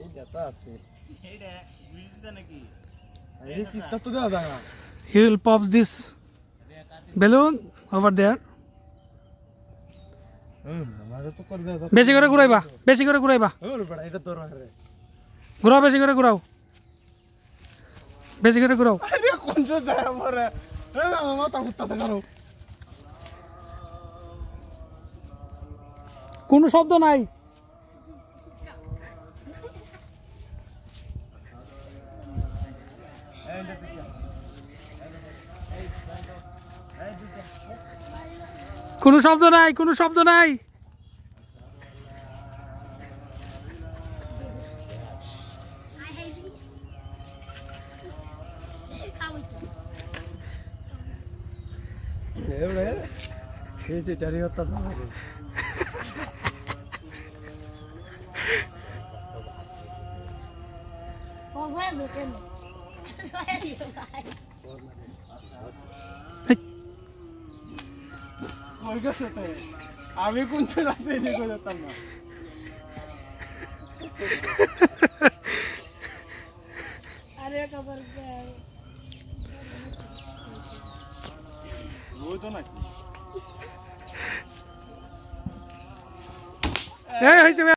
এটা আছে এইটা বুঝছ নাকি এই কিস্তা তো দেওয়া যায় না He will pop this balloon over there. আমারে তো করে দাও বেশি করে ঘুরাইবা বেশি করে ঘুরাইবা ওরে বড় এটা তোর রে ঘুরাও বেশি করে ঘুরাও বেশি করে ঘুরাও আরে কোন যায় আমারে এ আমার মাথা ঘুরতাছে কারো কোনো শব্দ নাই কোনো শব্দ নাই কোনো শব্দ নাই এবারে এই সেটারই হতাছে আমারে সবাই ঢোকেন সবাই ঢোকায় কই গেছে তো আমি কোন ছেড়ে আছে এই কই যেতাম না আরে খবর কে ওই তো নাকি এই হইছে